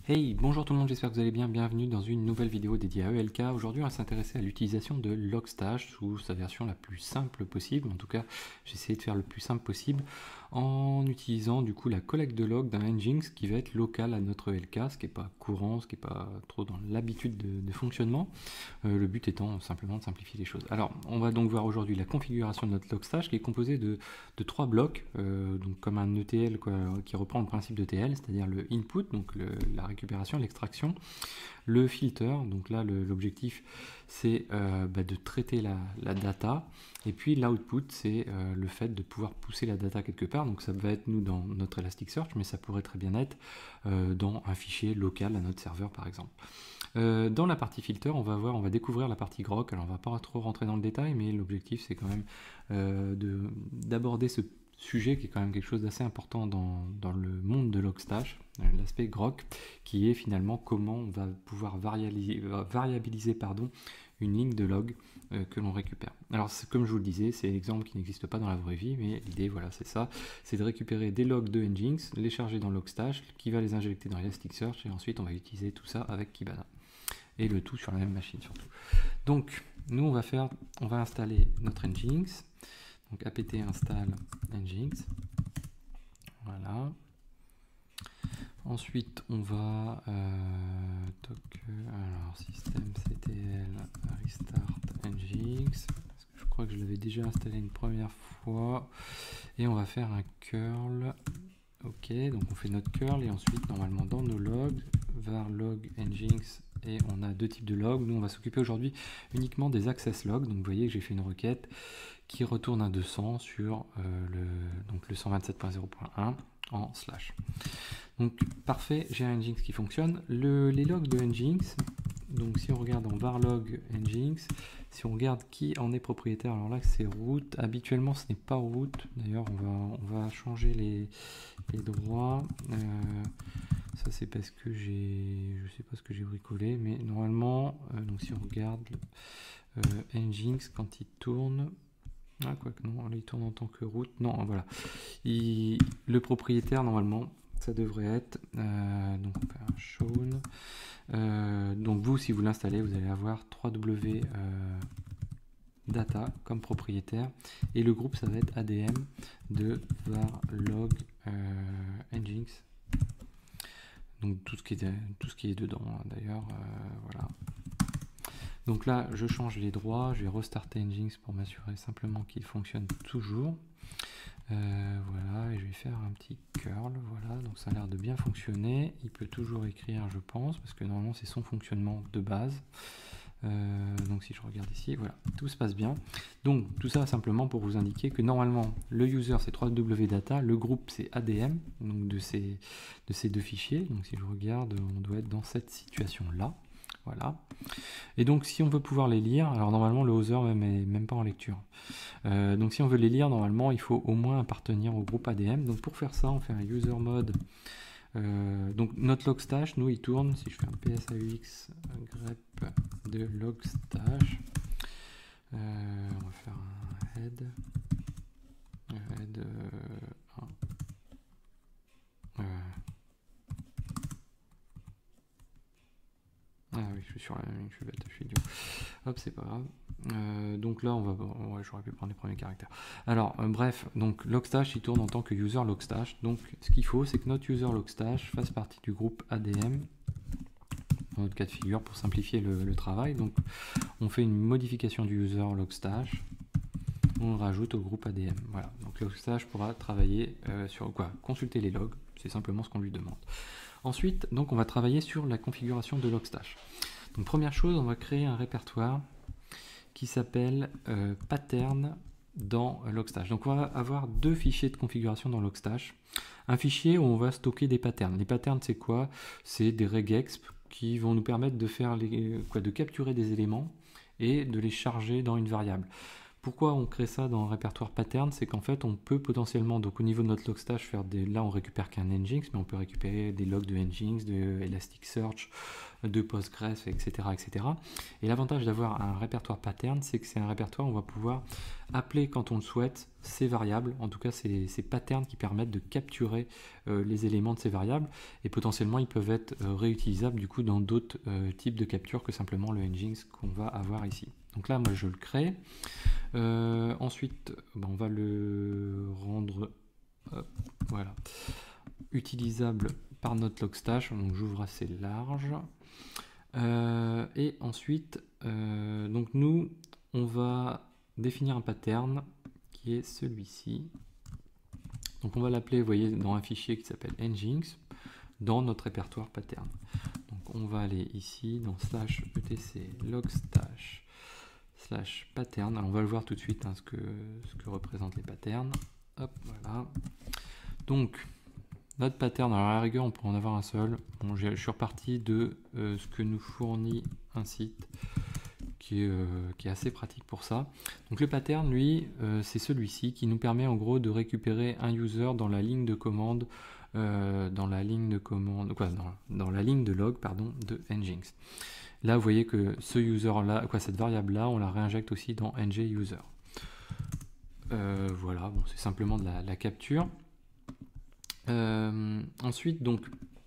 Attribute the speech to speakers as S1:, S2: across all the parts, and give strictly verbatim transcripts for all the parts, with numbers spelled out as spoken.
S1: Hey, bonjour tout le monde, j'espère que vous allez bien, bienvenue dans une nouvelle vidéo dédiée à E L K. Aujourd'hui on va s'intéresser à l'utilisation de Logstash sous sa version la plus simple possible, en tout cas j'ai essayé de faire le plus simple possible en utilisant du coup la collecte de log d'un Nginx qui va être local à notre E L K, ce qui n'est pas courant, ce qui n'est pas trop dans l'habitude de, de fonctionnement, euh, le but étant simplement de simplifier les choses. Alors on va donc voir aujourd'hui la configuration de notre Logstash qui est composée de, de trois blocs, euh, donc comme un E T L quoi, qui reprend le principe d'E T L, c'est-à-dire le input, donc le, la récupération, l'extraction, le filter, donc là l'objectif c'est euh, bah, de traiter la, la data, et puis l'output c'est euh, le fait de pouvoir pousser la data quelque part, donc ça va être nous dans notre Elasticsearch, mais ça pourrait très bien être euh, dans un fichier local à notre serveur par exemple. Euh, dans la partie filter, on va voir, on va découvrir la partie grok, alors on va pas trop rentrer dans le détail, mais l'objectif c'est quand même euh, d'aborder ce sujet qui est quand même quelque chose d'assez important dans, dans le monde de Logstash, l'aspect grok, qui est finalement comment on va pouvoir variabiliser, variabiliser pardon, une ligne de log euh, que l'on récupère. Alors comme je vous le disais, c'est l'exemple qui n'existe pas dans la vraie vie, mais l'idée voilà c'est ça, c'est de récupérer des logs de Nginx, les charger dans Logstash, qui va les injecter dans Elasticsearch, et ensuite on va utiliser tout ça avec Kibana. Et le tout sur la même machine surtout. Donc nous on va faire, on va installer notre Nginx. Donc apt install Nginx. Voilà. Ensuite, on va euh, toc, alors systemctl restart Nginx. Parce que je crois que je l'avais déjà installé une première fois. Et on va faire un curl. Ok, donc on fait notre curl et ensuite normalement dans nos logs, var log Nginx, et on a deux types de logs. Nous on va s'occuper aujourd'hui uniquement des access logs. Donc vous voyez que j'ai fait une requête qui retourne un deux cents sur euh, le, donc le cent vingt-sept point zéro point un en slash. Donc parfait, j'ai un Nginx qui fonctionne. Le, les logs de Nginx, donc si on regarde en var log Nginx, si on regarde qui en est propriétaire, alors là c'est root, habituellement ce n'est pas root, d'ailleurs on va, on va changer les, les droits, euh, ça c'est parce que j'ai, je sais pas ce que j'ai bricolé, mais normalement, euh, donc si on regarde euh, Nginx quand il tourne, ah, quoi que non, là il tourne en tant que root. Non, voilà. Il, le propriétaire, normalement, ça devrait être. Euh, donc, on fait un shown. Euh, donc, vous, si vous l'installez, vous allez avoir trois W euh, data comme propriétaire. Et le groupe, ça va être A D M de var log euh, Nginx. Donc, tout ce qui est, tout ce qui est dedans, hein, d'ailleurs. Euh, voilà. Donc là, je change les droits, je vais restarter Nginx pour m'assurer simplement qu'il fonctionne toujours. Euh, voilà, et je vais faire un petit curl, voilà, donc ça a l'air de bien fonctionner. Il peut toujours écrire, je pense, parce que normalement c'est son fonctionnement de base. Euh, donc si je regarde ici, voilà, tout se passe bien. Donc tout ça simplement pour vous indiquer que normalement le user c'est trois W data, le groupe c'est A D M, donc de ces, de ces deux fichiers. Donc si je regarde, on doit être dans cette situation là. Voilà. Et donc si on veut pouvoir les lire, alors normalement le hoster même est même pas en lecture. Euh, donc si on veut les lire, normalement il faut au moins appartenir au groupe A D M. Donc pour faire ça, on fait un user mode. Euh, donc notre logstash, nous il tourne, si je fais un psaux grep de logstash, euh, on va faire un head. Head euh, un. Euh, Ah oui, je suis sur la même ligne, je suis bête, je suis idiot. Hop, c'est pas grave. Euh, donc là, on va. Ouais, j'aurais pu prendre les premiers caractères. Alors, euh, bref, donc Logstash, il tourne en tant que user Logstash. Donc, ce qu'il faut, c'est que notre user Logstash fasse partie du groupe A D M, dans notre cas de figure, pour simplifier le, le travail. Donc, on fait une modification du user Logstash. On le rajoute au groupe A D M. Voilà. Donc, Logstash pourra travailler euh, sur quoi? Consulter les logs. C'est simplement ce qu'on lui demande. Ensuite, donc, on va travailler sur la configuration de Logstash. Donc, première chose, on va créer un répertoire qui s'appelle euh, pattern dans Logstash. Donc, on va avoir deux fichiers de configuration dans Logstash. Un fichier où on va stocker des patterns. Les patterns, c'est quoi? C'est des regexp qui vont nous permettre de faire les, quoi, de capturer des éléments et de les charger dans une variable. pourquoi on crée ça dans le répertoire pattern? C'est qu'en fait, on peut potentiellement, donc au niveau de notre logstash, faire des. Là, on récupère qu'un Nginx, mais on peut récupérer des logs de Nginx, de Elasticsearch, de Postgres, et cetera, et cetera. Et l'avantage d'avoir un répertoire pattern, c'est que c'est un répertoire où on va pouvoir appeler quand on le souhaite ces variables, en tout cas ces, ces patterns qui permettent de capturer euh, les éléments de ces variables, et potentiellement ils peuvent être euh, réutilisables du coup dans d'autres euh, types de captures que simplement le Nginx qu'on va avoir ici. Donc là, moi je le crée. Euh, ensuite, ben, on va le rendre hop, voilà, utilisable par notre logstash. Donc j'ouvre assez large. Euh, et ensuite, euh, donc nous, on va définir un pattern qui est celui-ci. Donc on va l'appeler, vous voyez, dans un fichier qui s'appelle Nginx, dans notre répertoire pattern. Donc on va aller ici dans slash etc logstash slash pattern. Alors on va le voir tout de suite hein, ce, que, ce que représentent les patterns. Hop, voilà. Donc notre pattern, alors à la rigueur on peut en avoir un seul. Bon, je suis reparti de euh, ce que nous fournit un site qui est, euh, qui est assez pratique pour ça. Donc le pattern, lui, euh, c'est celui-ci qui nous permet en gros de récupérer un user dans la ligne de commande, euh, dans la ligne de commande, quoi, dans, dans la ligne de log, pardon, de Nginx. Là, vous voyez que ce user-là, quoi, cette variable-là, on la réinjecte aussi dans nguser. Euh, voilà, bon, c'est simplement de la, la capture. Euh, ensuite, donc,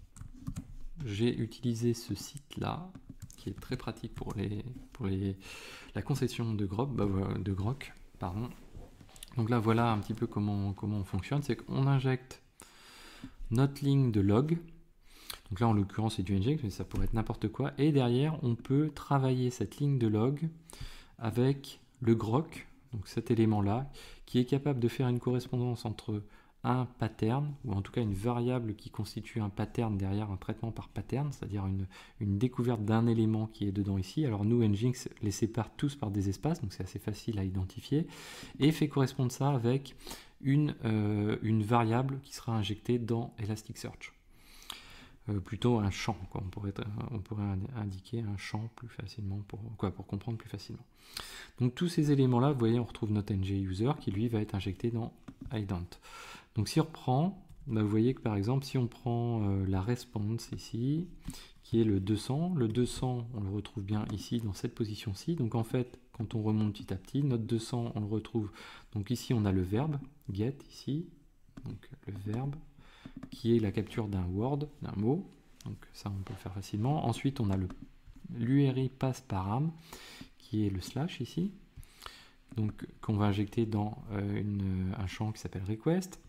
S1: j'ai utilisé ce site-là, qui est très pratique pour, les, pour les, la concession de Grok, bah, de Grok, pardon. Donc là, voilà un petit peu comment, comment on fonctionne. C'est qu'on injecte notre ligne de log. Donc là, en l'occurrence, c'est du Nginx, mais ça pourrait être n'importe quoi. Et derrière, on peut travailler cette ligne de log avec le Grok, donc cet élément-là, qui est capable de faire une correspondance entre un pattern, ou en tout cas une variable qui constitue un pattern derrière un traitement par pattern, c'est-à-dire une, une découverte d'un élément qui est dedans ici. Alors nous, Nginx les sépare tous par des espaces, donc c'est assez facile à identifier, et fait correspondre ça avec une, euh, une variable qui sera injectée dans Elasticsearch. Euh, plutôt un champ, quoi. On, pourrait, on pourrait indiquer un champ plus facilement, pour, quoi, pour comprendre plus facilement. Donc tous ces éléments-là, vous voyez, on retrouve notre nguser qui lui va être injecté dans ident. Donc si on reprend, bah, vous voyez que par exemple, si on prend euh, la response ici, qui est le deux cents, le deux cents, on le retrouve bien ici, dans cette position-ci. Donc en fait, quand on remonte petit à petit, notre deux cents, on le retrouve, donc ici on a le verbe, get, ici, donc le verbe, qui est la capture d'un word, d'un mot, donc ça on peut le faire facilement. Ensuite on a le l'U R I pass param, qui est le slash ici, donc qu'on va injecter dans euh, une, un champ qui s'appelle request,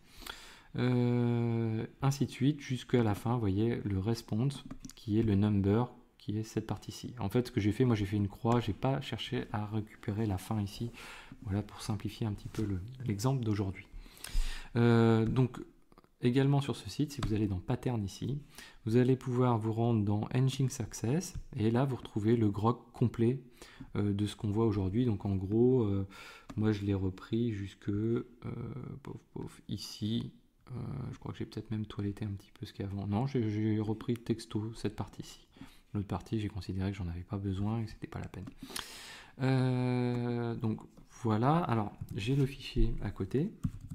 S1: euh, ainsi de suite jusqu'à la fin. Vous voyez le response qui est le number, qui est cette partie-ci. En fait, ce que j'ai fait, moi j'ai fait une croix, j'ai pas cherché à récupérer la fin ici, voilà, pour simplifier un petit peu l'exemple d'aujourd'hui. Euh, donc également sur ce site, si vous allez dans Pattern ici, vous allez pouvoir vous rendre dans Nginx Access, et là vous retrouvez le grok complet euh, de ce qu'on voit aujourd'hui. Donc en gros, euh, moi je l'ai repris jusque euh, pof, pof, ici. Euh, je crois que j'ai peut-être même toiletté un petit peu ce qu'il y a avant. Non, j'ai repris texto cette partie-ci. L'autre partie, j'ai considéré que j'en avais pas besoin et que c'était pas la peine. Euh, donc voilà. Alors j'ai le fichier à côté.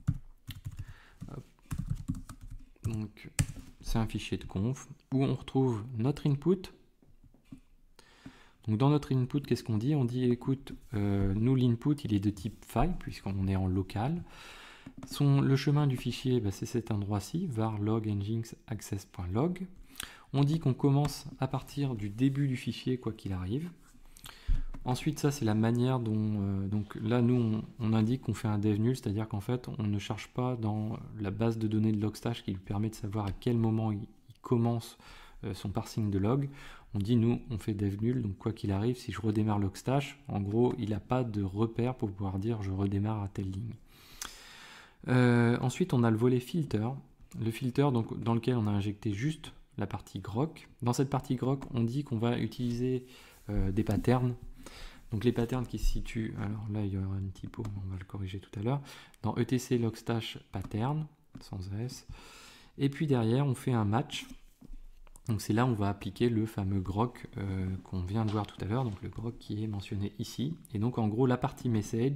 S1: Donc c'est un fichier de conf où on retrouve notre input. Donc dans notre input, qu'est-ce qu'on dit? On dit écoute, euh, nous l'input il est de type file puisqu'on est en local. Son, le chemin du fichier, bah, c'est cet endroit-ci, var log nginx access.log. On dit qu'on commence à partir du début du fichier quoi qu'il arrive. Ensuite, ça c'est la manière dont, euh, donc là nous on, on indique qu'on fait un dev nul, c'est-à-dire qu'en fait on ne charge pas dans la base de données de logstash qui lui permet de savoir à quel moment il, il commence euh, son parsing de log. On dit nous on fait dev nul, donc quoi qu'il arrive, si je redémarre logstash, en gros il n'a pas de repère pour pouvoir dire je redémarre à telle ligne. Euh, ensuite on a le volet filter, le filter donc, dans lequel on a injecté juste la partie grok. Dans cette partie grok on dit qu'on va utiliser euh, des patterns. Donc les patterns qui se situent, alors là il y aura une typo, on va le corriger tout à l'heure, dans etc logstash pattern, sans S, et puis derrière on fait un match, donc c'est là où on va appliquer le fameux grok euh, qu'on vient de voir tout à l'heure, donc le grok qui est mentionné ici, et donc en gros la partie message,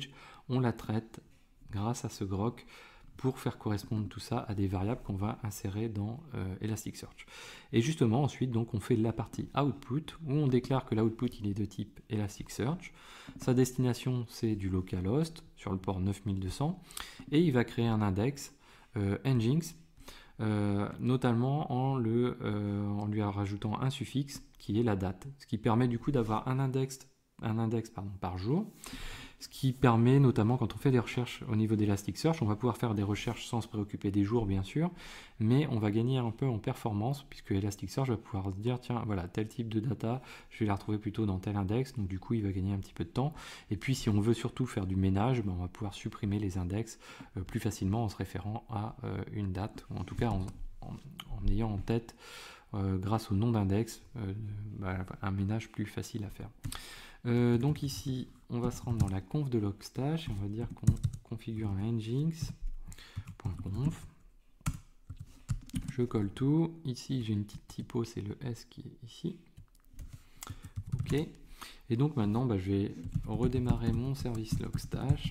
S1: on la traite grâce à ce grok pour faire correspondre tout ça à des variables qu'on va insérer dans euh, Elasticsearch. Et justement, ensuite, donc, on fait la partie output, où on déclare que l'output il est de type Elasticsearch. Sa destination, c'est du localhost sur le port neuf mille deux cents, et il va créer un index euh, Nginx, euh, notamment en, le, euh, en lui rajoutant un suffixe qui est la date, ce qui permet du coup d'avoir un index, un index pardon, par jour. Ce qui permet notamment quand on fait des recherches au niveau d'Elasticsearch, on va pouvoir faire des recherches sans se préoccuper des jours bien sûr, mais on va gagner un peu en performance puisque Elasticsearch va pouvoir se dire tiens voilà tel type de data, je vais la retrouver plutôt dans tel index, donc du coup il va gagner un petit peu de temps. Et puis si on veut surtout faire du ménage, ben, on va pouvoir supprimer les index euh, plus facilement en se référant à euh, une date, ou en tout cas en, en, en ayant en tête euh, grâce au nom d'index euh, ben, un ménage plus facile à faire. Euh, donc ici, on va se rendre dans la conf de Logstash et on va dire qu'on configure un nginx.conf. Je colle tout. Ici, j'ai une petite typo, c'est le S qui est ici. OK. Et donc maintenant, bah, je vais redémarrer mon service Logstash.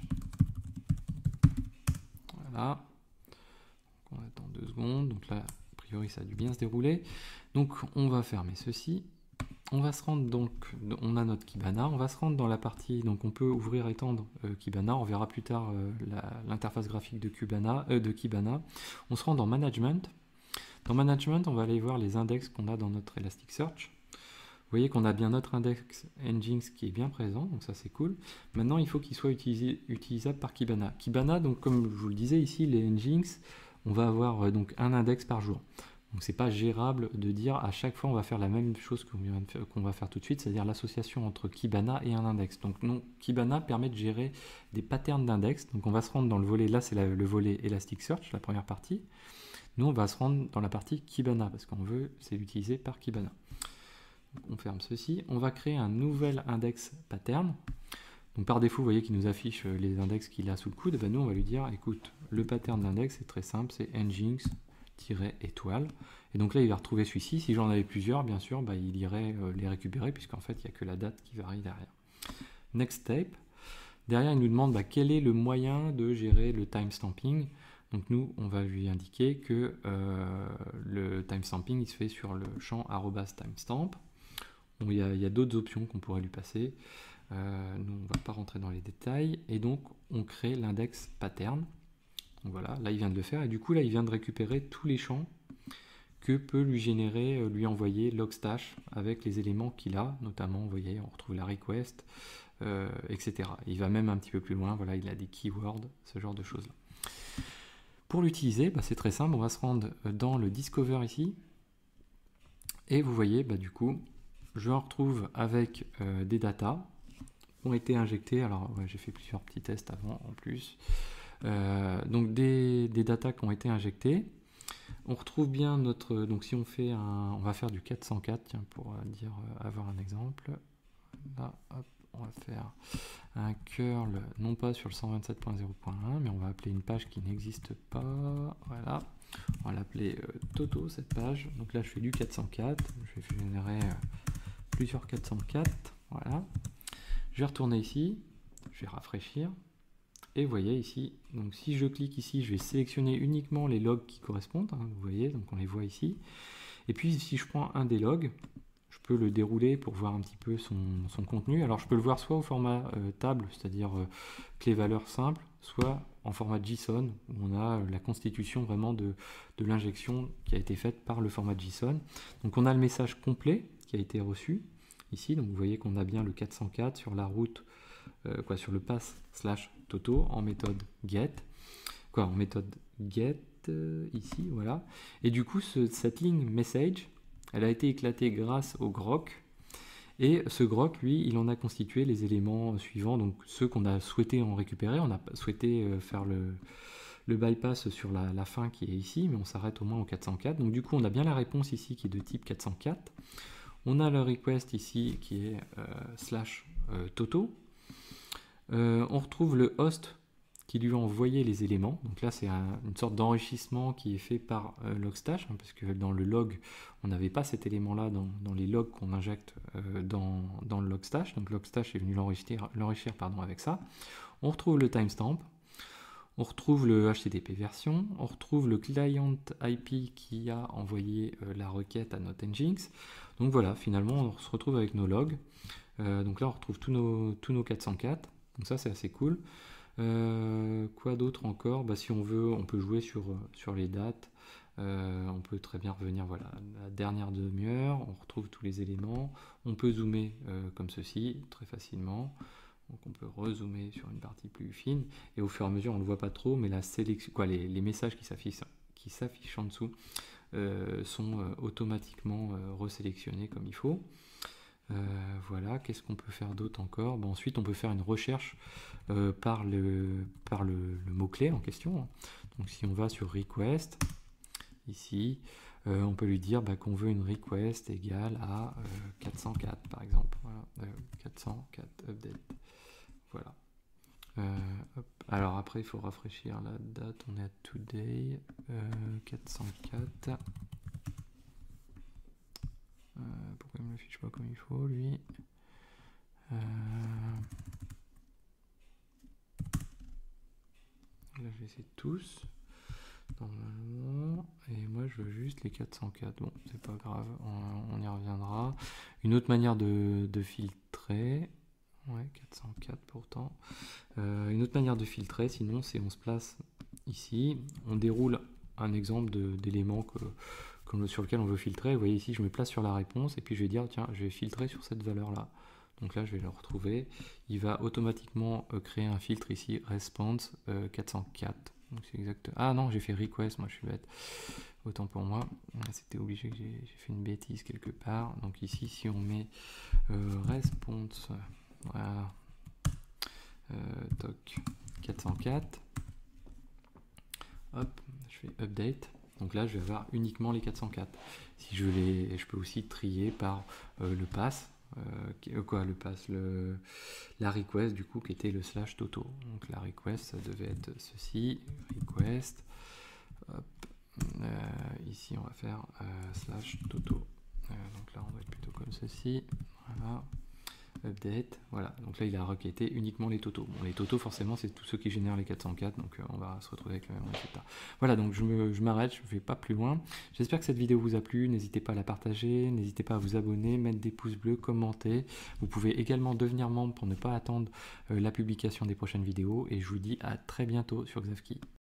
S1: Voilà. Donc, on attend deux secondes. Donc là, a priori, ça a dû bien se dérouler. Donc, on va fermer ceci. On va se rendre donc, on a notre Kibana, on va se rendre dans la partie, donc on peut ouvrir et étendre euh, Kibana, on verra plus tard euh, l'interface graphique de, Kibana, euh, de Kibana. On se rend dans Management. Dans Management, on va aller voir les index qu'on a dans notre Elasticsearch. Vous voyez qu'on a bien notre index Nginx qui est bien présent, donc ça c'est cool. Maintenant, il faut qu'il soit utilisé, utilisable par Kibana. Kibana, donc comme je vous le disais ici, les Nginx, on va avoir euh, donc un index par jour. Donc c'est pas gérable de dire à chaque fois on va faire la même chose qu'on qu'on va faire tout de suite, c'est-à-dire l'association entre Kibana et un index. Donc non, Kibana permet de gérer des patterns d'index. Donc on va se rendre dans le volet, là c'est le volet Elasticsearch, la première partie. Nous on va se rendre dans la partie Kibana parce qu'on veut c'est l'utiliser par Kibana. Donc on ferme ceci, on va créer un nouvel index pattern. Donc par défaut, vous voyez qu'il nous affiche les index qu'il a sous le coude. Ben nous on va lui dire écoute, le pattern d'index c'est très simple, c'est Nginx étoile, et donc là il va retrouver celui-ci. Si j'en avais plusieurs, bien sûr, bah, il irait euh, les récupérer puisqu'en fait il n'y a que la date qui varie derrière. Next step, derrière il nous demande bah, quel est le moyen de gérer le timestamping. Donc nous on va lui indiquer que euh, le timestamping il se fait sur le champ arrobas timestamp. Bon, il y a, a d'autres options qu'on pourrait lui passer, euh, nous on ne va pas rentrer dans les détails, et donc on crée l'index pattern. Donc voilà, là il vient de le faire, et du coup là il vient de récupérer tous les champs que peut lui générer, euh, lui envoyer Logstash avec les éléments qu'il a, notamment vous voyez on retrouve la request, euh, et cetera. Il va même un petit peu plus loin, voilà il a des keywords, ce genre de choses là. Pour l'utiliser, bah, c'est très simple, on va se rendre dans le Discover ici, et vous voyez bah, du coup je retrouve avec euh, des datas qui ont été injectées, alors ouais, j'ai fait plusieurs petits tests avant en plus. Euh, donc des, des datas qui ont été injectées. On retrouve bien notre, donc si on fait un, on va faire du quatre cent quatre, tiens, pour euh, dire, euh, avoir un exemple. Là, hop, on va faire un curl, non pas sur le cent vingt-sept point zéro point un, mais on va appeler une page qui n'existe pas. Voilà, on va l'appeler euh, Toto cette page. Donc là, je fais du quatre cent quatre. Je vais générer euh, plusieurs quatre cent quatre. Voilà. Je vais retourner ici. Je vais rafraîchir. Et vous voyez ici, donc si je clique ici, je vais sélectionner uniquement les logs qui correspondent, hein, vous voyez, donc on les voit ici. Et puis si je prends un des logs, je peux le dérouler pour voir un petit peu son, son contenu. Alors je peux le voir soit au format euh, table, c'est-à-dire euh, clé valeur simple, soit en format JSON, où on a la constitution vraiment de, de l'injection qui a été faite par le format JSON. Donc on a le message complet qui a été reçu ici, donc vous voyez qu'on a bien le quatre cent quatre sur la route, euh, quoi, sur le pass slash Toto en méthode get, quoi, en méthode get euh, ici, voilà. Et du coup, ce, cette ligne message, elle a été éclatée grâce au grok. Et ce grok, lui, il en a constitué les éléments suivants, donc ceux qu'on a souhaité en récupérer. On a souhaité euh, faire le, le bypass sur la, la fin qui est ici, mais on s'arrête au moins au quatre cent quatre. Donc du coup, on a bien la réponse ici qui est de type quatre cent quatre. On a le request ici qui est euh, slash euh, Toto. Euh, on retrouve le host qui lui a envoyé les éléments. Donc là, c'est un, une sorte d'enrichissement qui est fait par euh, Logstash, hein, parce que dans le log, on n'avait pas cet élément-là dans, dans les logs qu'on injecte euh, dans, dans le Logstash. Donc Logstash est venu l'enrichir, l'enrichir pardon, avec ça. On retrouve le timestamp, on retrouve le H T T P version, on retrouve le client I P qui a envoyé euh, la requête à notre Nginx. Donc voilà, finalement on se retrouve avec nos logs. Euh, donc là on retrouve tous nos, tous nos quatre cent quatre, donc ça c'est assez cool. Euh, quoi d'autre encore? Bah, si on veut, on peut jouer sur, sur les dates. Euh, on peut très bien revenir, voilà, la dernière demi-heure, on retrouve tous les éléments. On peut zoomer euh, comme ceci, très facilement. Donc on peut rezoomer sur une partie plus fine. Et au fur et à mesure, on ne le voit pas trop, mais la sélection, quoi, les, les messages qui s'affichent, qui s'affichent en dessous euh, sont euh, automatiquement euh, resélectionnés comme il faut. Euh, voilà, qu'est-ce qu'on peut faire d'autre encore? Bon, ensuite, on peut faire une recherche euh, par le, par le, le mot-clé en question. Donc, si on va sur request, ici, euh, on peut lui dire bah, qu'on veut une request égale à euh, quatre cent quatre, par exemple. Voilà, euh, quatre cent quatre update. Voilà. Euh, hop. Alors, après, il faut rafraîchir la date. On est à today. Euh, quatre cent quatre. Euh, pourquoi il ne me fiche pas comme il faut, lui? euh... Là, je les ai tous, normalement. Et moi, je veux juste les quatre cent quatre. Bon, c'est pas grave, on, on y reviendra. Une autre manière de, de filtrer... Ouais, quatre cent quatre pourtant. Euh, une autre manière de filtrer, sinon, c'est on se place ici. On déroule un exemple d'éléments que... Comme sur lequel on veut filtrer. Vous voyez ici, je me place sur la réponse et puis je vais dire, tiens, je vais filtrer sur cette valeur-là. Donc là, je vais le retrouver. Il va automatiquement euh, créer un filtre ici, response euh, quatre cent quatre. Donc c'est exact. Ah non, j'ai fait request, moi je suis bête. Autant pour moi. C'était obligé que j'ai fait une bêtise quelque part. Donc ici, si on met euh, response, voilà, euh, toc quatre cent quatre, hop, je fais update. Donc là, je vais avoir uniquement les quatre cent quatre. Si je les, je peux aussi trier par euh, le pass, euh, quoi, le pass, le, la request du coup qui était le slash toto. Donc la request, ça devait être ceci, request. Hop, euh, ici, on va faire euh, slash toto. Euh, donc là, on va être plutôt comme ceci. Voilà. Update, voilà, donc là il a requêté uniquement les totaux. Bon, les totaux forcément c'est tous ceux qui génèrent les quatre cent quatre, donc euh, on va se retrouver avec le même résultat. Voilà, donc je m'arrête, je ne vais pas plus loin. J'espère que cette vidéo vous a plu, n'hésitez pas à la partager, n'hésitez pas à vous abonner, mettre des pouces bleus, commenter. Vous pouvez également devenir membre pour ne pas attendre euh, la publication des prochaines vidéos, et je vous dis à très bientôt sur Xavki.